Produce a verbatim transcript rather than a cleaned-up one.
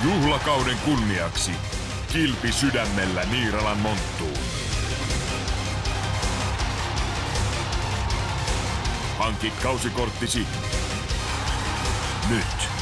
Juhlakauden kunniaksi kilpi sydämellä Niiralan monttuun. Hanki kausikorttisi nyt.